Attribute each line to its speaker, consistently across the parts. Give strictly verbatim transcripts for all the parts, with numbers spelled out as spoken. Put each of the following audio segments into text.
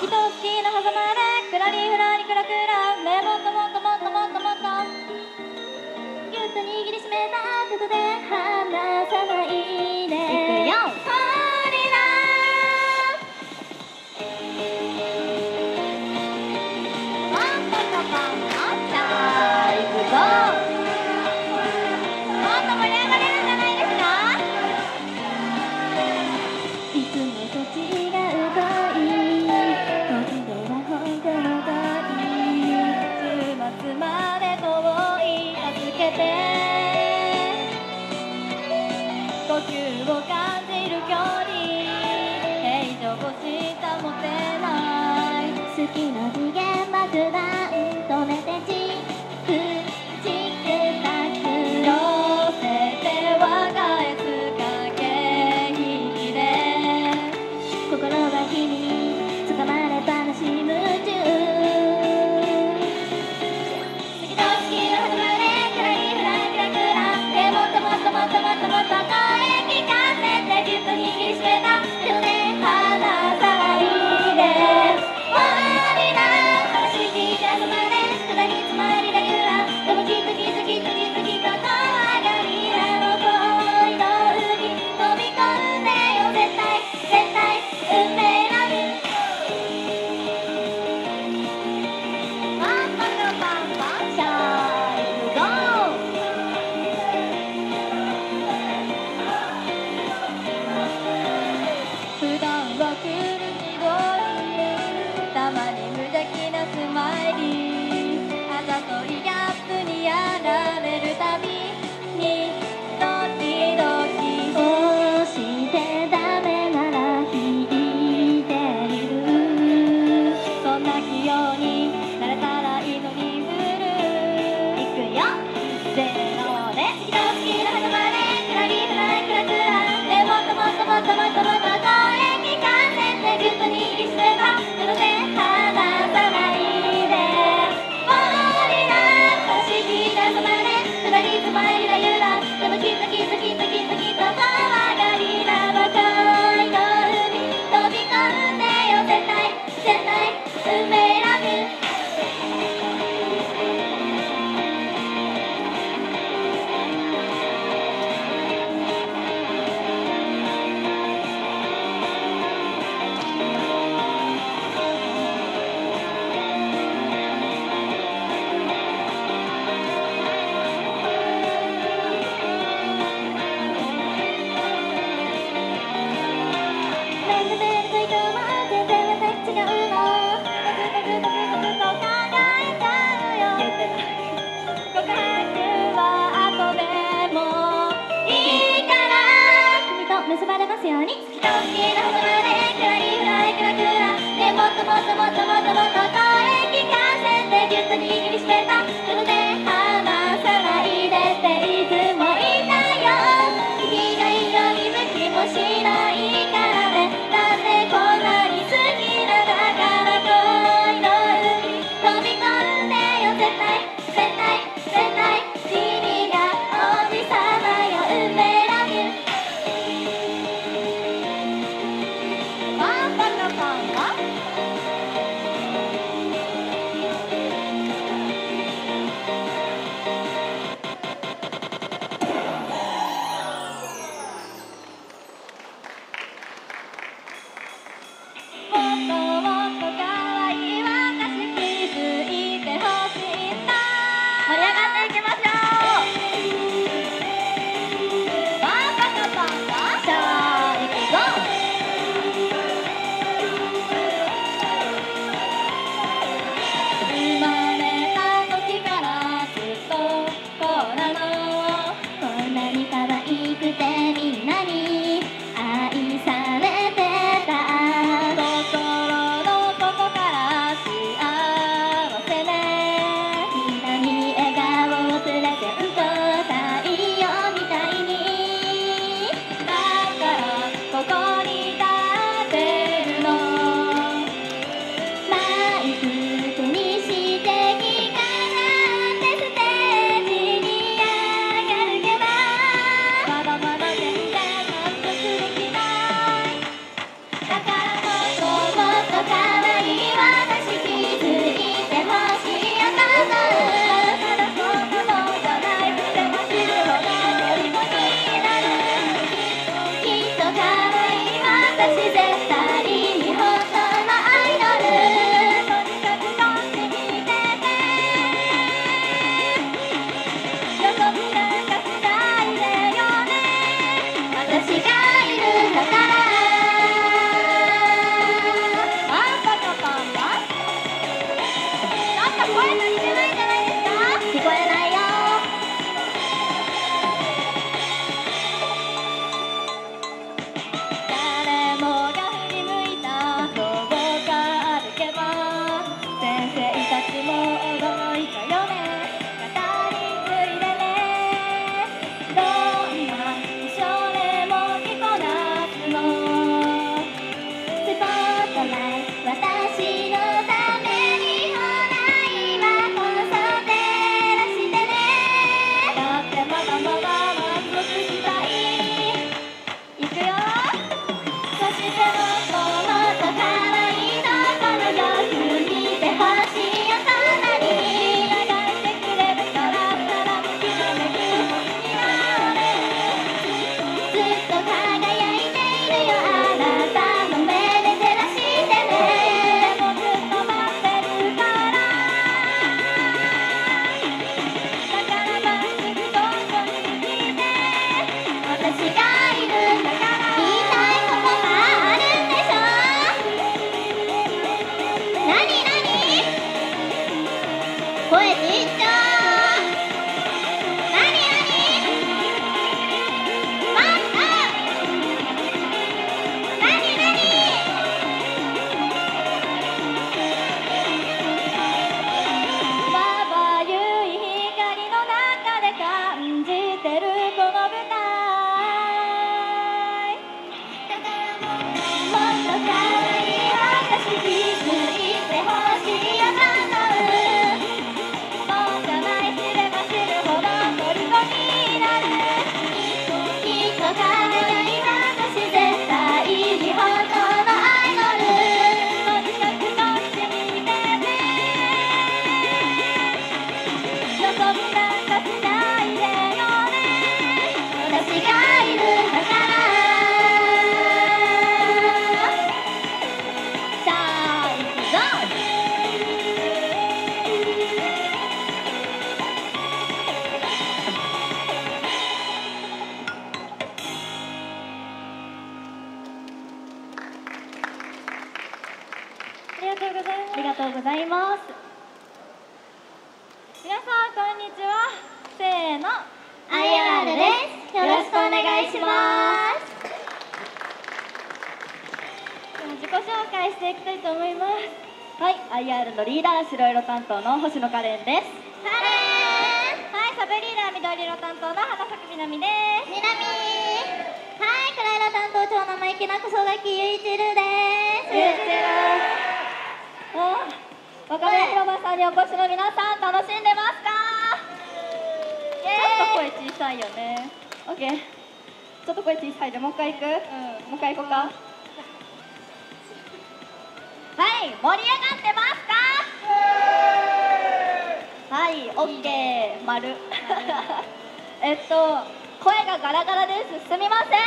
Speaker 1: 糸好きの狭間でクラリフラリクラクラねもっともっともっともっともっとぎゅっと握りしめた手で離さないでいくよ呼吸を感じる距離平常した持てない好きの次元爆弾止めてチクチクタク寄せては返す駆け引きで心は君に掴まれっぱなし夢中好きと好きの始まりクラリフラクラクラでもっともっともっともっともっとぎゅっと握りしめた手で離さないで終わりな話聞いて遊ばれただにつまりだゆらでもきっときっときっときっときっと怖がりなの恋の海飛び込んでよ絶対絶対運命なるパンパカパンパンシャイムゴー普段はクール気取りたまに無邪気なスマイリーあざといギャップにやられるたびにドキドキをしてダメなら引いているそんな器用になれたらいいのにブルーいくよせーので好きと好きの始まりクラリフライクラクラでもっともっともっともっともっとぎゅっと握りしめた手で離さないで終わりな話聞いて遊ばれただにつまりだゆらでもきっときっときっときっときっと怖がりなばかりの海飛び込んでよ絶対絶対運命ラブ結ばれますように好きと好きの始まりクラリフライクラクラでもっともっともっともっともっと声聞かせてぎゅっと握りしめた手で離さないでっていつも言いたいよ生きがいの見向きもしないからねだってこんなに好きなんだから恋の海飛び込んでよ絶対絶対絶対君が王子様よ運命ラブパンパカパンパンがとうございます。ありがとうございます。皆さんこんにちは。せーの、アイアール です。よろしくお願いします。自己紹介していきたいと思います。はい、アイアール のリーダー、白色担当の星野カレンです。カレン。はい、サブリーダー、緑色担当の花咲みなみです。みなみ。はい、黒色担当長生意気なクソガキゆいちるです。ゆいちる。あ、若手広場さんにお越しの皆さん、楽しんでますか？ちょっと声小さいよね。オッケー。ちょっと声小さいでもう一回行く？うん、もう一回行こうか。はい、盛り上がってますか？はい、オッケー、丸。えっと、声がガラガラです。すみませ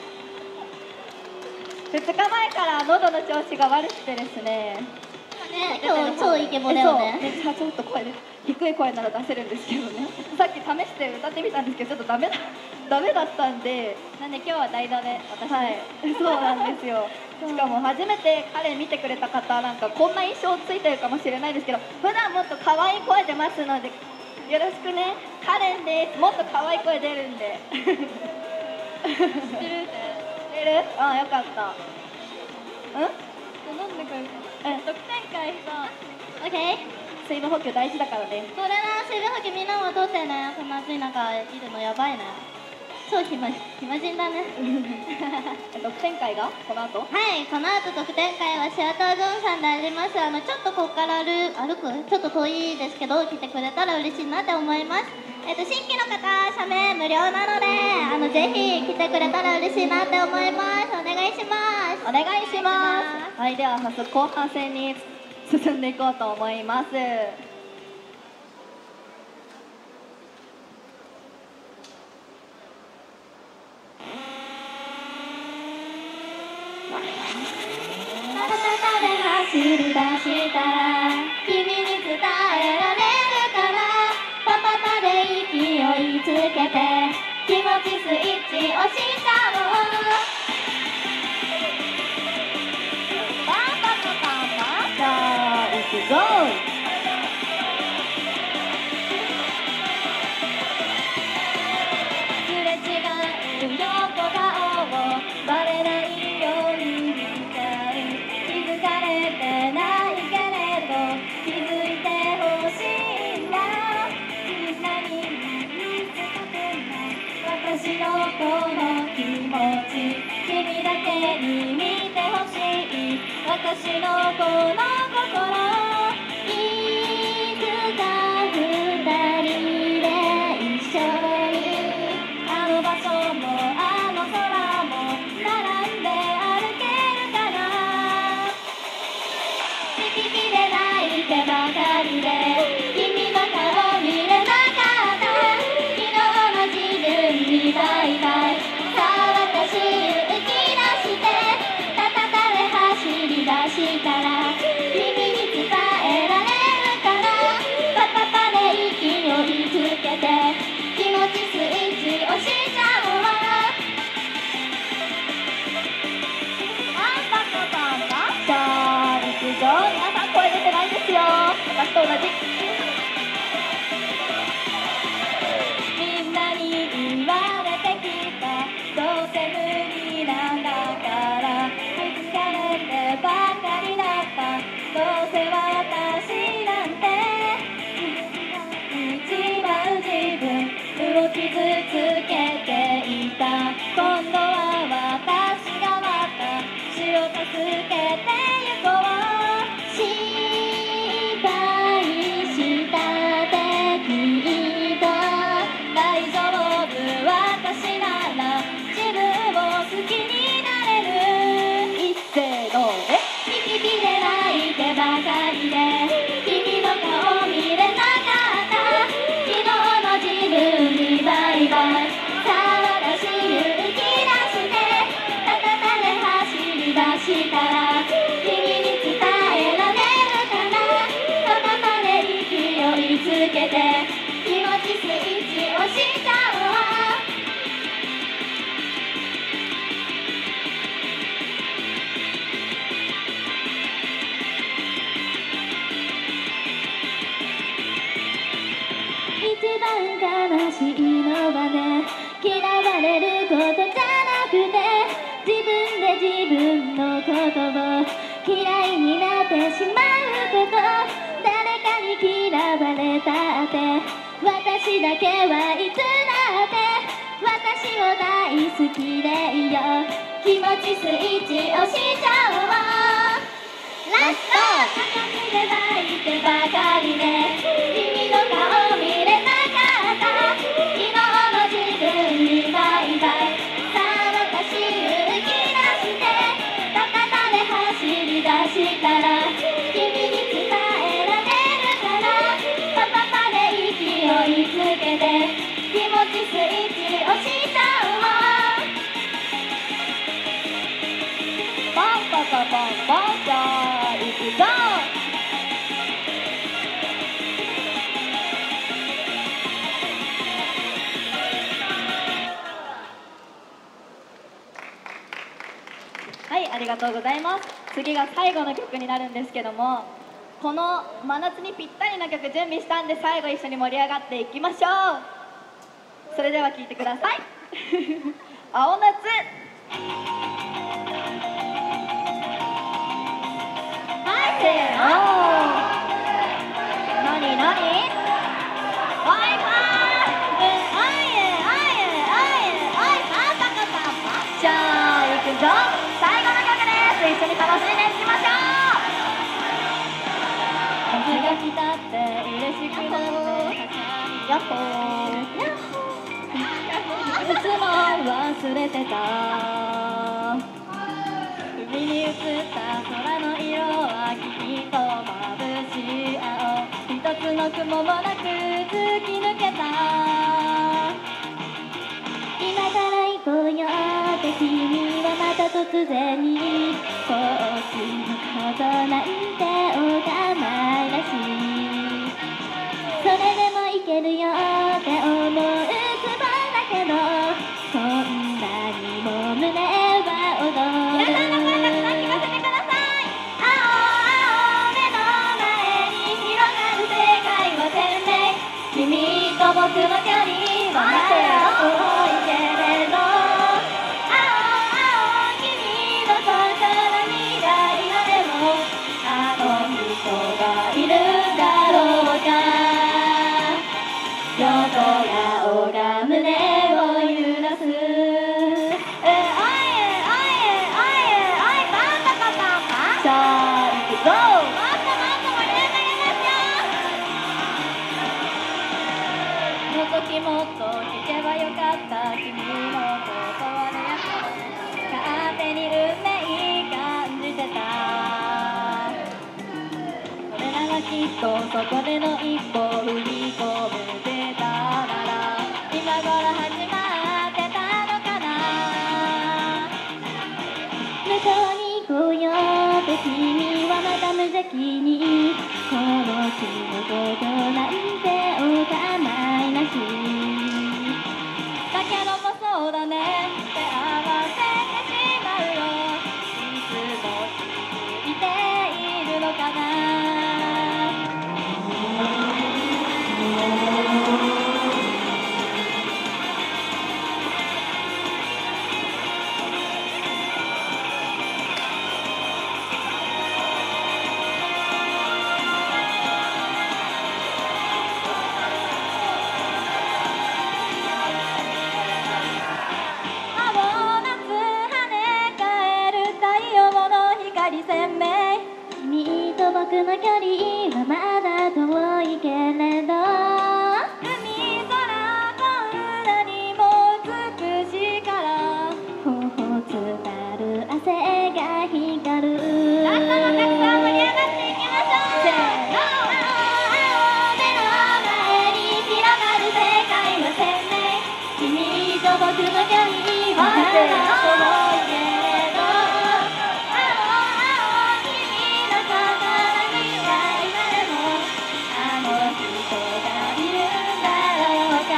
Speaker 1: ん。ふつかまえから喉の調子が悪くてですね。ね、今日超イケボだよね。めっちゃちょっと声で低い声なら出せるんですけどね。さっき試して歌ってみたんですけどちょっとダメだダメだったんで、なんで今日は代打で私、はい、そうなんですよ。しかも初めて彼見てくれた方なんかこんな印象ついてるかもしれないですけど、普段もっと可愛い声出ますのでよろしくね。カレンです。もっと可愛い声出るんで。知ってる？知ってる？ああ、よかった。うん？なんでかよ。得点会さ、オッケー。水分補給大事だからね。それな、水分補給みんなもとってね。こんな暑い中いるのやばいね。超暇暇人だね。得点会がこの後？はい、この後得点会はシアターゾーンさんであります。あのちょっとここから歩歩くちょっと遠いですけど来てくれたら嬉しいなって思います。えっと新規の方写メ無料なのであのぜひ来てくれたら嬉しいなって思います。お願いします。お願いします。はい、では早速後半戦に進んでいこうと思います。走り出したら君に伝えられるからパパパで勢いつけて気持ちスイッチ押しちゃおう。パパパパパさあ行くぞ。すれ違う横顔をバレないように見ちゃう。気づかれてないけれど気づいてほしいんだ。みんなに見せたくない私のこの気持ち君だけに見てほしい私のこの心。いつか二人で一緒にあの場所もあの空も並んで歩けるかな。ピピピで泣いてばかりで君の顔見れなかった。昨日の自分にバイバイ。さあ私勇気出してたたかで走り出したら君に伝えられるかな。パパパで息をつけて気持ちスイッチ押しちゃうわ。パンパカパンパさあ行くぞ。皆さん声出てないですよ。私と同じ。みんなに言われてきたどうせ無理なんだから疲れてばかりだった。どうせ私なんて一番自分を傷つけていた。今度は私が私を助けてゆこう。失敗したってきっと大丈夫。私なら自分を好きになれる。いっせーのでピピピで泣いてばかりで君の顔見れなかった。昨日の自分にバイバイ。さあ私勇気出してたたかで走り出したら君に伝えられるかな。パパパで勢いつけて気持ちスイッチ押しちゃうわ。 番悲しいのはね、嫌われることじゃなくて、自分で自分のことを嫌いになってしまうこと。誰かに嫌われたって私だけはいつだって私を大好きでいいよ。気持ちスイッチ押しちゃおう。ラスト高くで泣いてばかりで君の顔見れなかった。昨日の自分にバイバイ。さあ私勇気出して高田で走り出したら君に伝えられるからパパパで息を追いつけて気持ちスイッチ押しちゃおう。パンパパパンパンじゃあいくぞ。はい、ありがとうございます。次が最後の曲になるんですけども、この真夏にぴったりな曲準備したんで最後一緒に盛り上がっていきましょう。それでは聴いてください青夏。はい、せーの。なになにワイパーえあいえあいえあいえあいパーパカパンパン。じゃあいくぞ。最後の曲です。一緒に楽しんでいきましょう。風が来たって嬉しくなってヤッホーいつも忘れてた海に映った空の色はきっと眩しい青。一つの雲もなく突き抜けた。今から行こうよって君はまた突然にこっちのことなんてお構いなし。それでもいけるよって思うつぼだけどこんなにも胸は踊る。皆さんの声たくさん聞かせてください。青青目の前に広がる世界は鮮明。君と僕の距離はまだ遠いけれど青青君の心に未来までもあの人がいるだろうか。夜空が胸を揺らす。えあいえあいえあいえあいパンパカパンパン。さあ行くぞ。もっともっと盛り上がりますよ。もっときもっと聞けばよかった君のことはね。勝手に運命感じてた。それならきっとそこでの一歩踏み込めてたなら今頃始まってたのかな。向こうに行こうよって君はまた無邪気にこの日のことなんてお構いなし。だけどもそうだねって合わせてしまうよ。いつも気づいているのかな。青夏跳ね返る太陽の光鮮明。君と僕の距離はまだ遠いけれど海空こんなにも美しいから頬つたる汗が光る。ラストのたくさん盛り上がっていきましょう。せーの。青目の前に広がる世界は鮮明。君と僕の距離はまだ遠いけれど青青君の心には今でもあの人がいるんだろうか。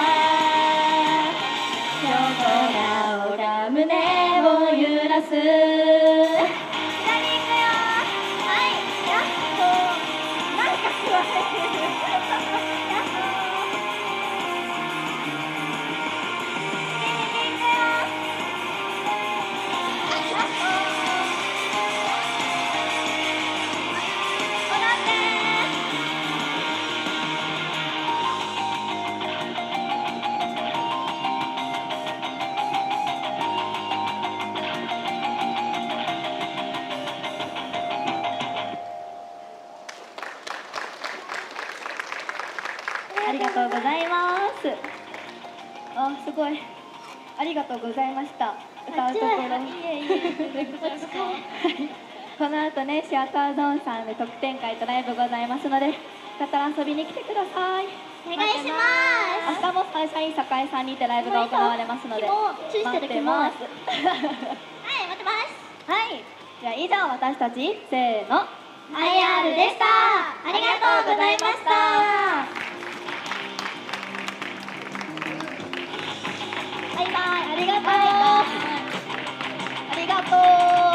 Speaker 1: 夜空が胸を揺らす。左行くよ。はいやっほー。なんか吸われてるやっほー。 わー、すごいありがとうございました。歌うところ
Speaker 2: いえいえ、こちらこそ。
Speaker 1: この後ね、シアターゾーンさんで特典会とライブございますので、よかったら遊びに来てください。
Speaker 2: お願いします。
Speaker 1: 明日もサンシャイン栄さんにてライブが行われますので、待ってます。
Speaker 2: はい、待ってます。
Speaker 1: はい、じゃあ以上、私たちせーの
Speaker 2: アイアール でした。ありがとうございました。
Speaker 1: バイバイ、ありがとう。ありがとう。